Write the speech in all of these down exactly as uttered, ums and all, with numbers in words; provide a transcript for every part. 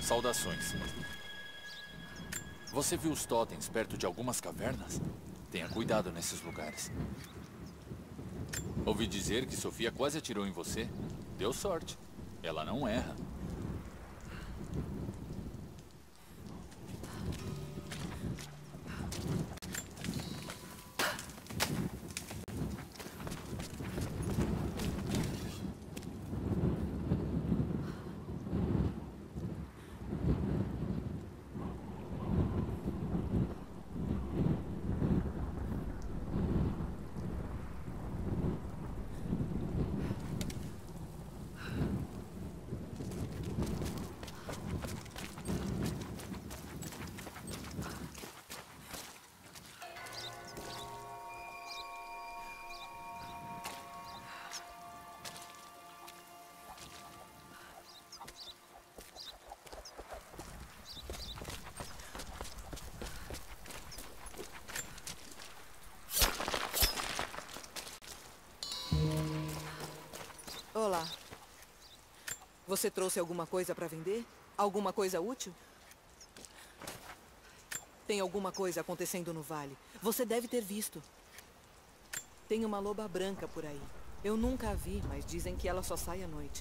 Saudações. Você viu os totens perto de algumas cavernas? Tenha cuidado nesses lugares. Ouvi dizer que Sofia quase atirou em você. Deu sorte. Ela não erra. Olá. Você trouxe alguma coisa para vender? Alguma coisa útil? Tem alguma coisa acontecendo no vale. Você deve ter visto. Tem uma loba branca por aí. Eu nunca a vi, mas dizem que ela só sai à noite.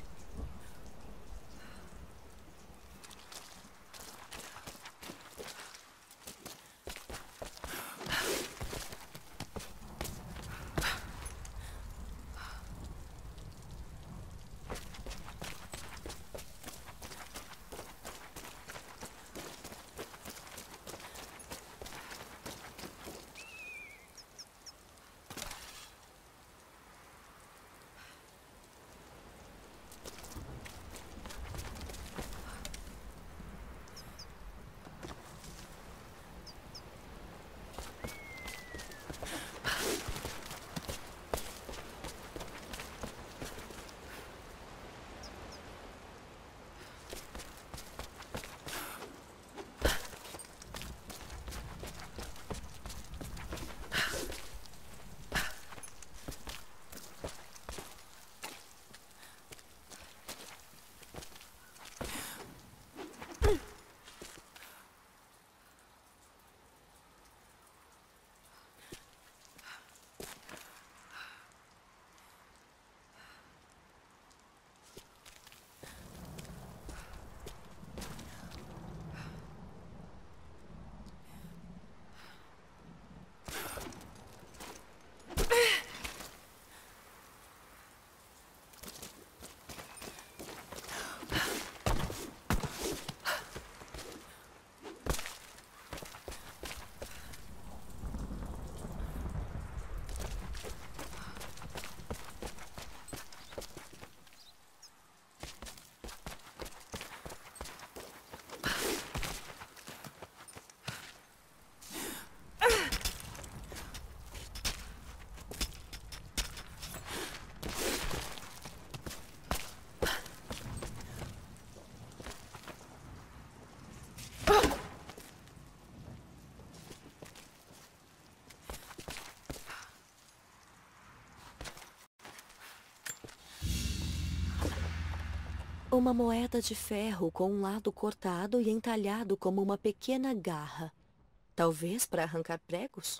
Uma moeda de ferro com um lado cortado e entalhado como uma pequena garra. Talvez para arrancar pregos?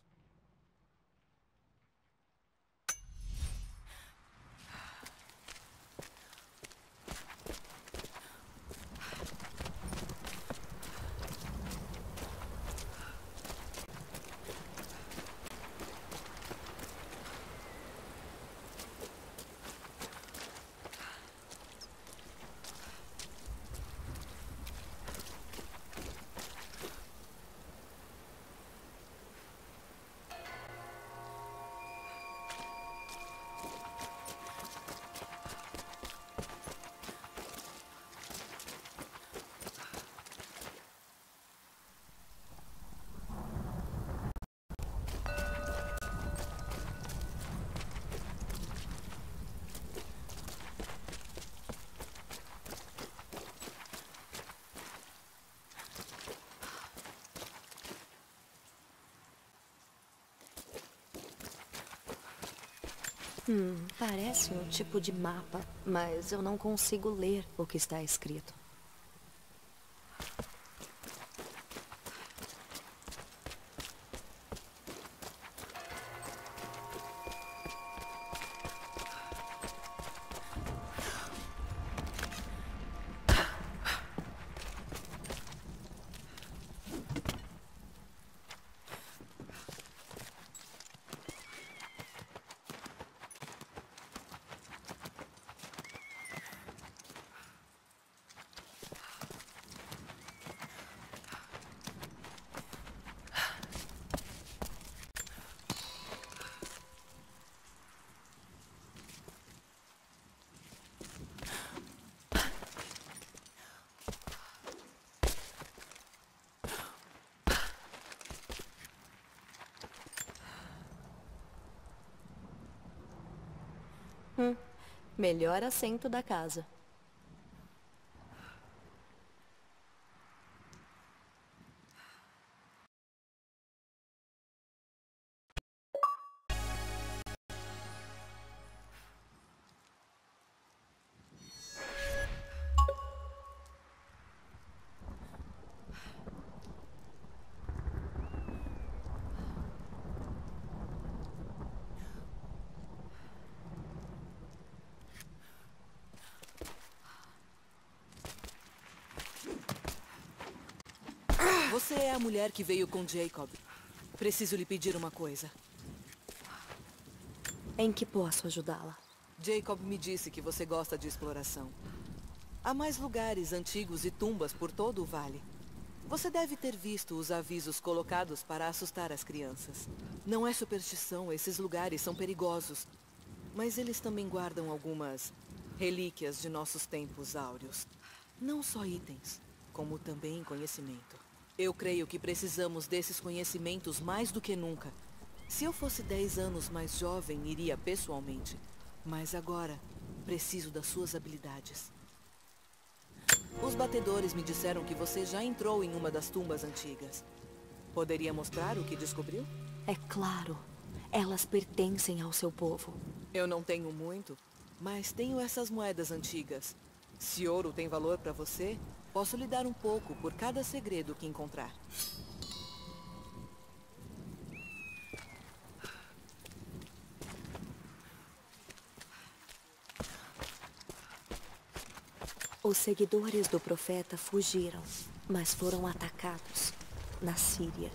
Hum, parece um tipo de mapa, mas eu não consigo ler o que está escrito. Hum, melhor assento da casa. Você é a mulher que veio com Jacob. Preciso lhe pedir uma coisa. Em que posso ajudá-la? Jacob me disse que você gosta de exploração. Há mais lugares antigos e tumbas por todo o vale. Você deve ter visto os avisos colocados para assustar as crianças. Não é superstição, esses lugares são perigosos. Mas eles também guardam algumas relíquias de nossos tempos áureos. Não só itens, como também conhecimento. Eu creio que precisamos desses conhecimentos mais do que nunca. Se eu fosse dez anos mais jovem, iria pessoalmente. Mas agora, preciso das suas habilidades. Os batedores me disseram que você já entrou em uma das tumbas antigas. Poderia mostrar o que descobriu? É claro. Elas pertencem ao seu povo. Eu não tenho muito, mas tenho essas moedas antigas. Se ouro tem valor para você, posso lhe dar um pouco por cada segredo que encontrar. Os seguidores do profeta fugiram, mas foram atacados na Síria.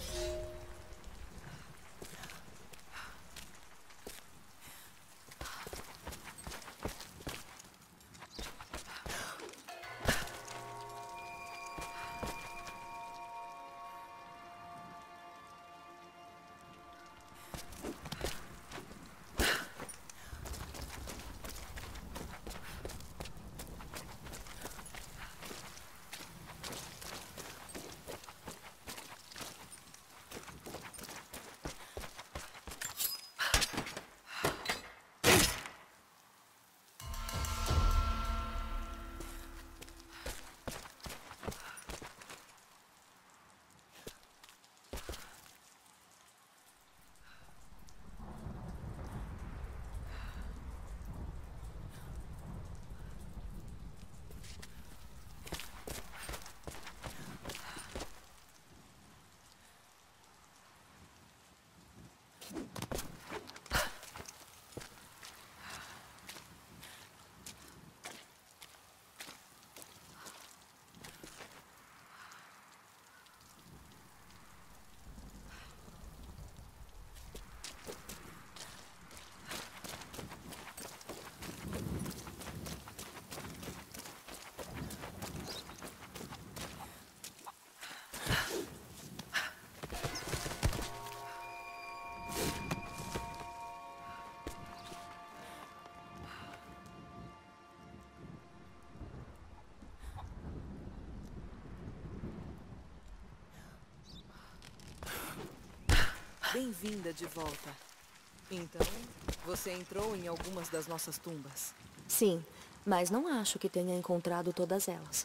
Bem-vinda de volta. Então, você entrou em algumas das nossas tumbas? Sim, mas não acho que tenha encontrado todas elas.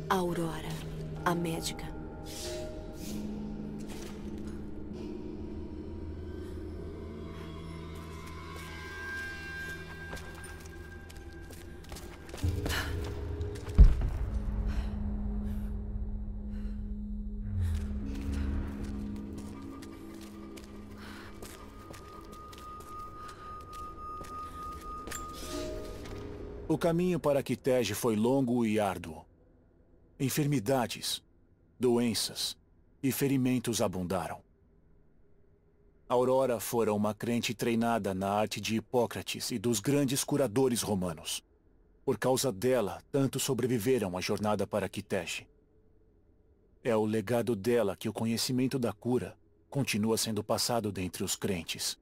Aurora, a médica. O caminho para Kitej foi longo e árduo. Enfermidades, doenças e ferimentos abundaram. Aurora fora uma crente treinada na arte de Hipócrates e dos grandes curadores romanos. Por causa dela, tantos sobreviveram à jornada para Kitej. É o legado dela que o conhecimento da cura continua sendo passado dentre os crentes.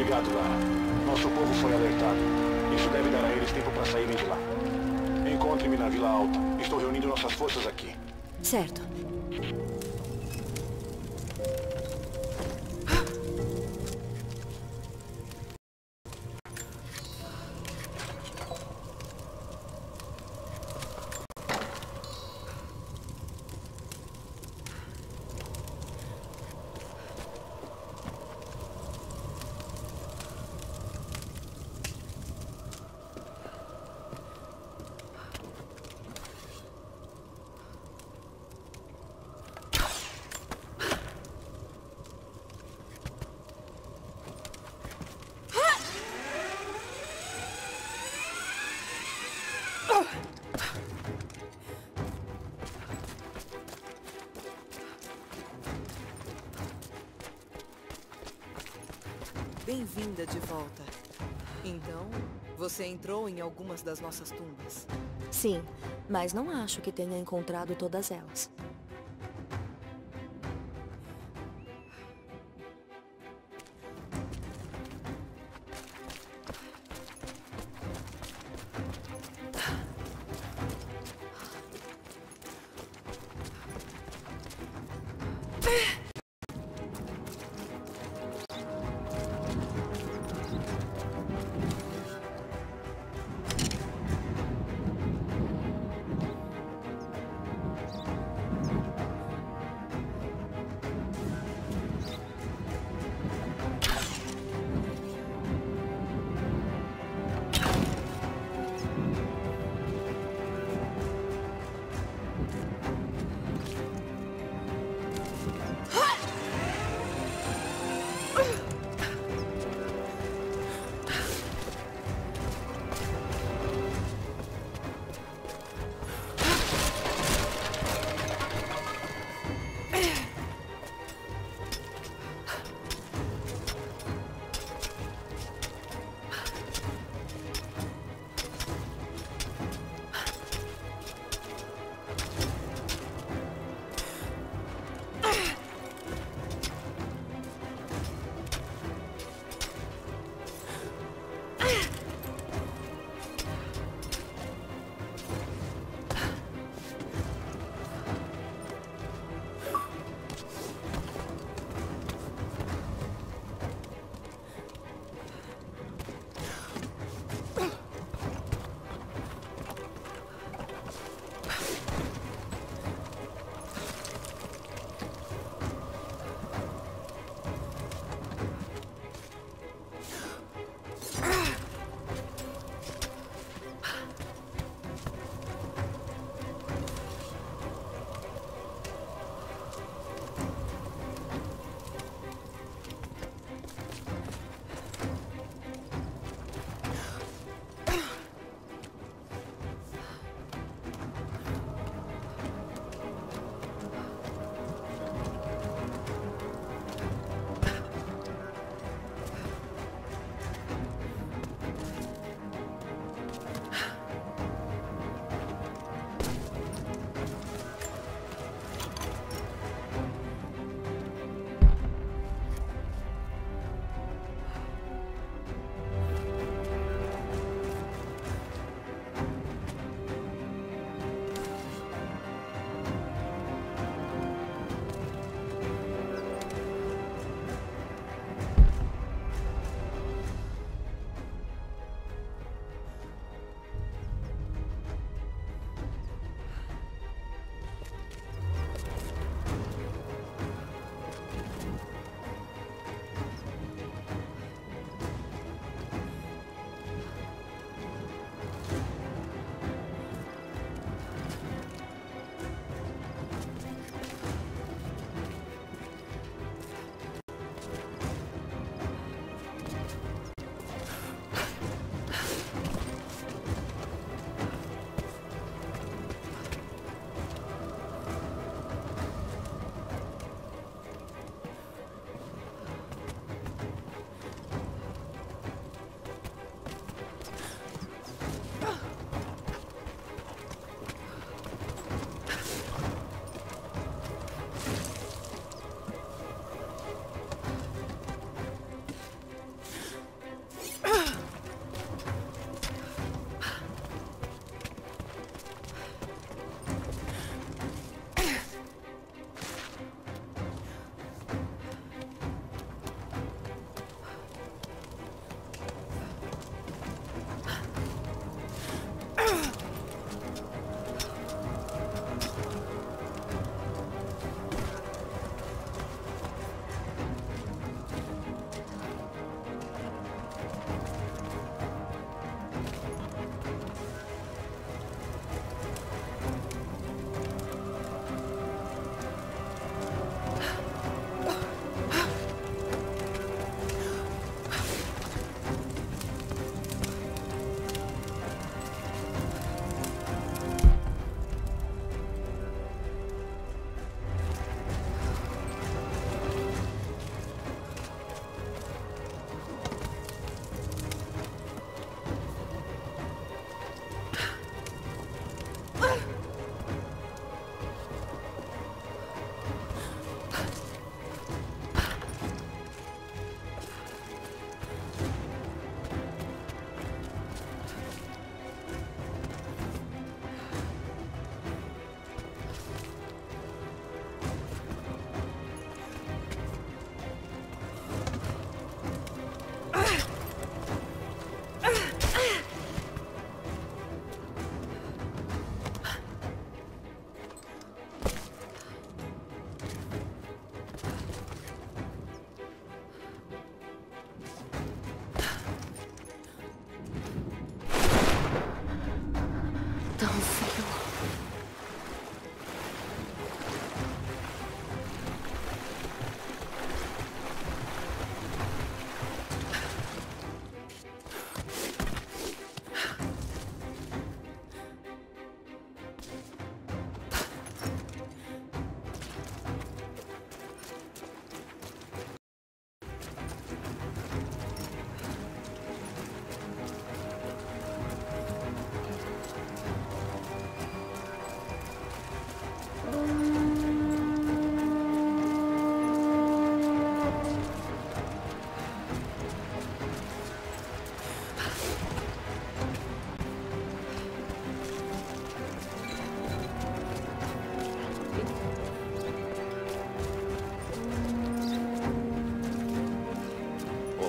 Obrigado, Lara. Nosso povo foi alertado. Isso deve dar a eles tempo para saírem de lá. Encontre-me na Vila Alta. Estou reunindo nossas forças aqui. Certo. Bem-vinda de volta. Então, você entrou em algumas das nossas tumbas? Sim, mas não acho que tenha encontrado todas elas.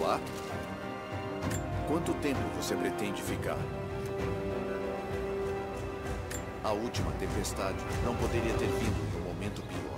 Olá. Quanto tempo você pretende ficar? A última tempestade não poderia ter vindo em um momento pior.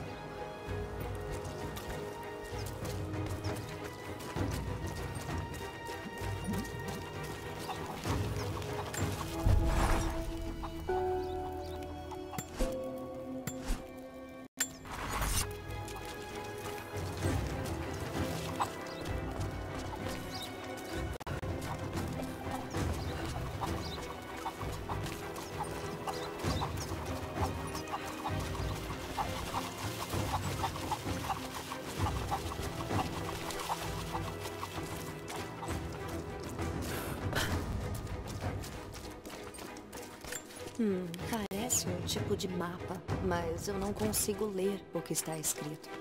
Hum, parece um tipo de mapa, mas eu não consigo ler o que está escrito.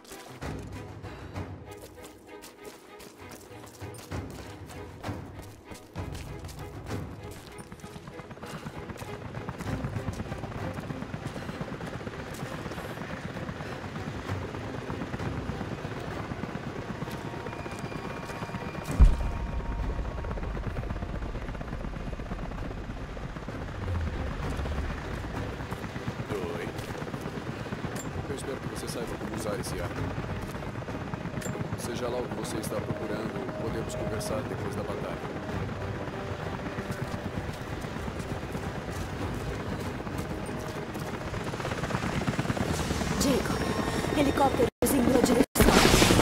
Eu espero que você saiba como usar esse arco. Seja lá o que você está procurando, podemos conversar depois da batalha. Jacob, helicópteros em minha direção.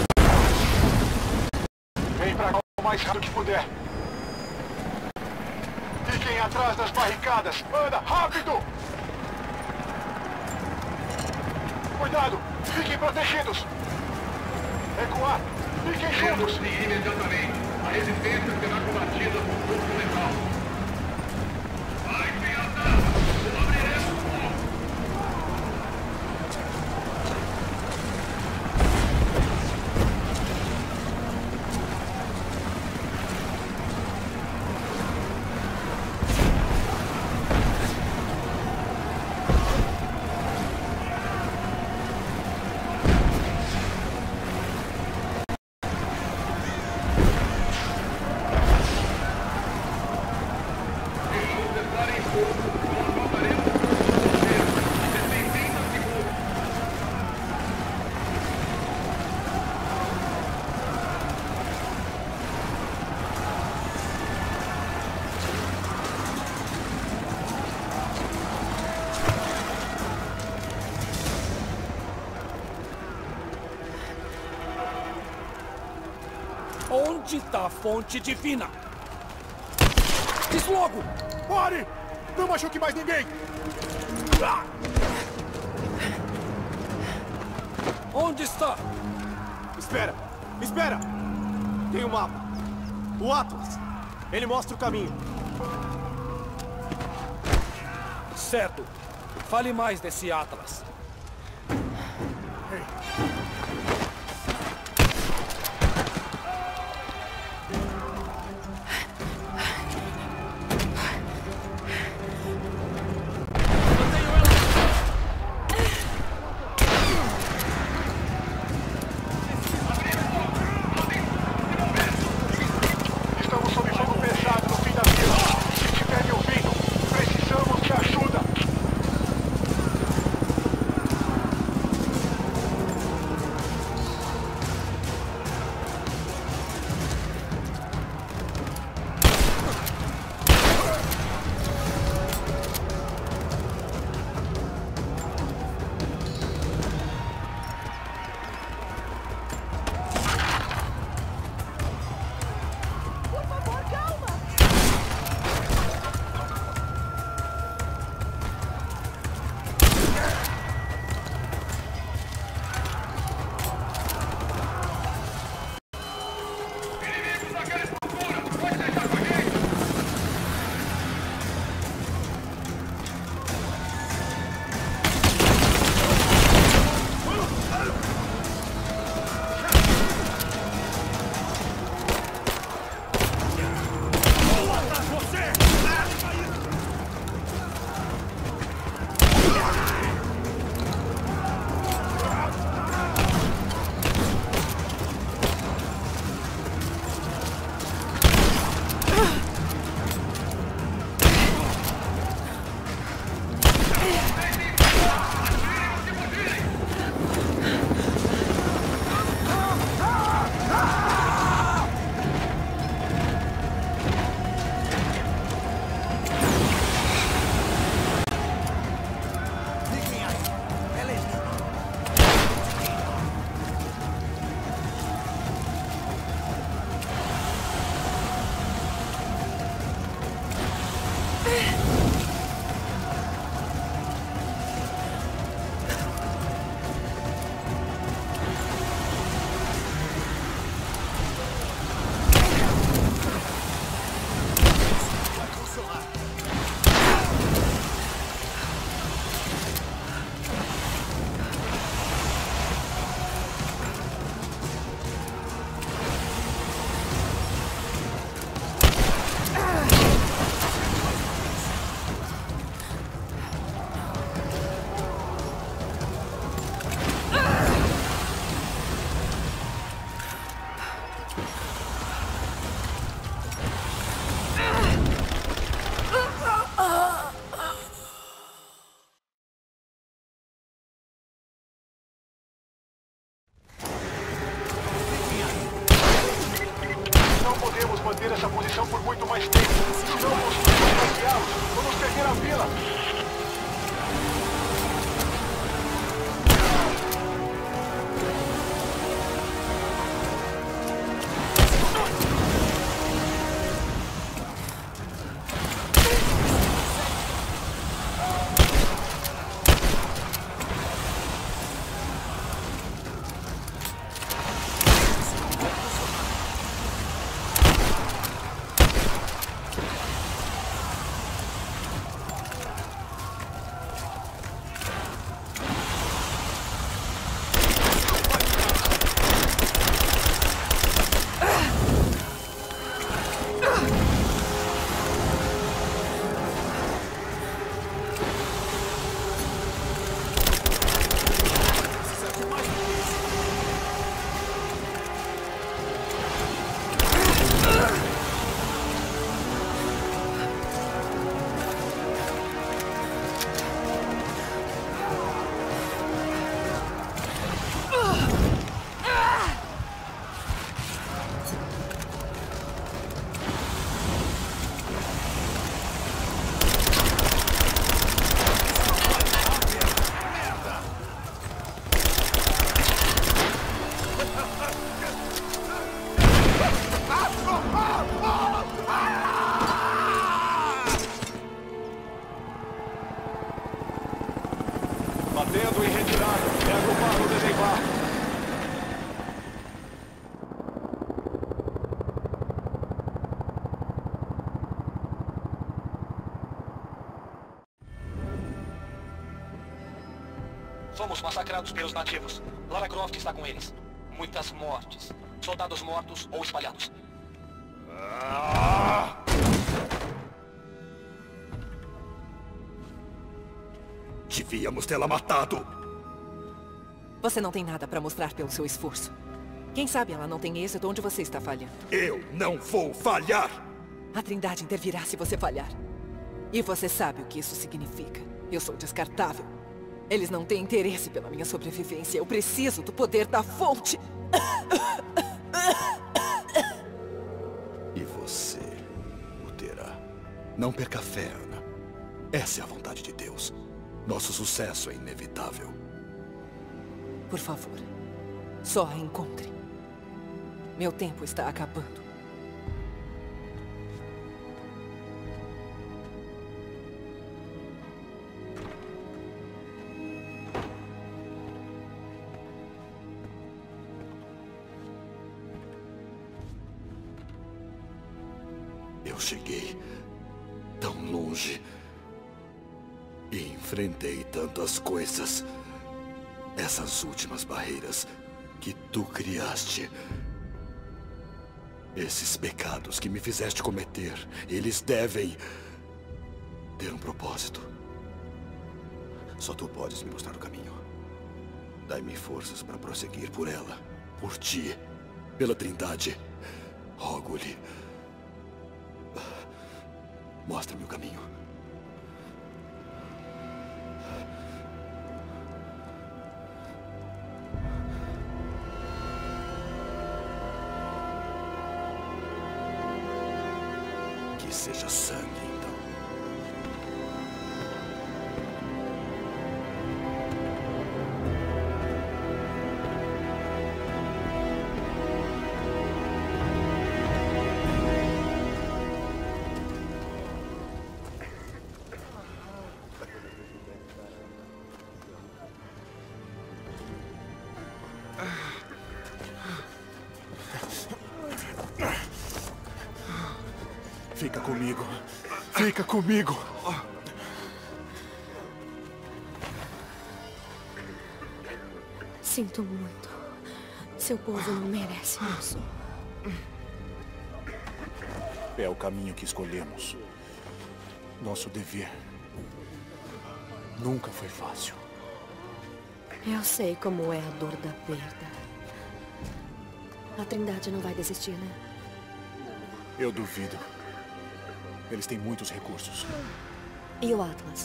Vem pra cá o mais rápido que puder. Fiquem atrás das barricadas. Anda, rápido! Cuidado! Fiquem protegidos! Recuar! Fiquem juntos! Imediatamente. A resistência será combatida por força letal. Vai, pirata! Abriremos fogo! Onde está a fonte divina? Diz logo! Pare! Não machuque mais ninguém! Onde está? Espera! Espera! Tem um mapa. O Atlas. Ele mostra o caminho. Certo. Fale mais desse Atlas. Estamos sob fogo pesado no fim da vila. Se estiver me ouvindo, precisamos de ajuda. podemos manter essa posição por muito mais tempo. Se não conseguirmos bloqueá-los, vamos perder a vila. Batendo em retirada. É agrupar no desembarque. Fomos massacrados pelos nativos. Lara Croft está com eles. Muitas mortes. Soldados mortos ou espalhados. Ah! Devíamos tê-la matado. Você não tem nada para mostrar pelo seu esforço. Quem sabe ela não tem êxito onde você está falhando. Eu não vou falhar. A Trindade intervirá se você falhar. E você sabe o que isso significa. Eu sou descartável. Eles não têm interesse pela minha sobrevivência. Eu preciso do poder da fonte. E você o terá. Não perca a fé, Ana. Essa é a vontade de Deus. Nosso sucesso é inevitável. Por favor, só a encontre. Meu tempo está acabando. Eu cheguei tão longe e enfrentei tantas coisas. Essas últimas barreiras que tu criaste. Esses pecados que me fizeste cometer, eles devem ter um propósito. Só tu podes me mostrar o caminho. Dai-me forças para prosseguir por ela, por ti, pela Trindade. Rogo-lhe. Mostra-me o caminho. Que seja sangue, então. Fica comigo. Fica comigo. Sinto muito. Seu povo não merece isso. É o caminho que escolhemos. Nosso dever nunca foi fácil. Eu sei como é a dor da perda. A Trindade não vai desistir, né? Eu duvido. Eles têm muitos recursos. E o Atlas?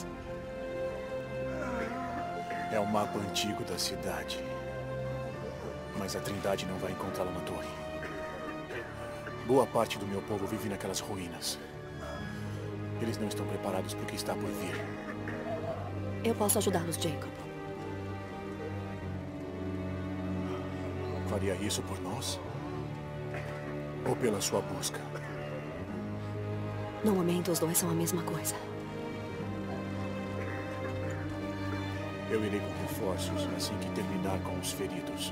É o mapa antigo da cidade. Mas a Trindade não vai encontrá-lo na torre. Boa parte do meu povo vive naquelas ruínas. Eles não estão preparados para o que está por vir. Eu posso ajudá-los, Jacob. Faria isso por nós? Ou pela sua busca? No momento, os dois são a mesma coisa. Eu irei com reforços assim que terminar com os feridos.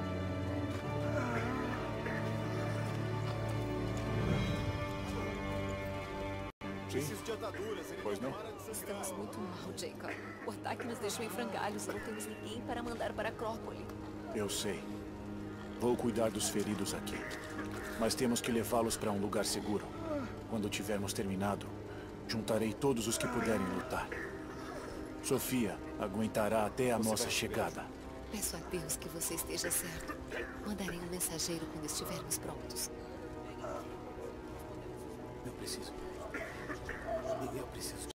Preciso de ataduras. Ele Pois não? para de sangrar. Estamos muito mal, Jacob. O ataque nos deixou em frangalhos e não temos ninguém para mandar para Acrópole. Eu sei. Vou cuidar dos feridos aqui. Mas temos que levá-los para um lugar seguro. Quando tivermos terminado, juntarei todos os que puderem lutar. Sofia aguentará até a nossa chegada. Peço a Deus que você esteja certo. Mandarei um mensageiro quando estivermos prontos. Eu preciso. Eu preciso.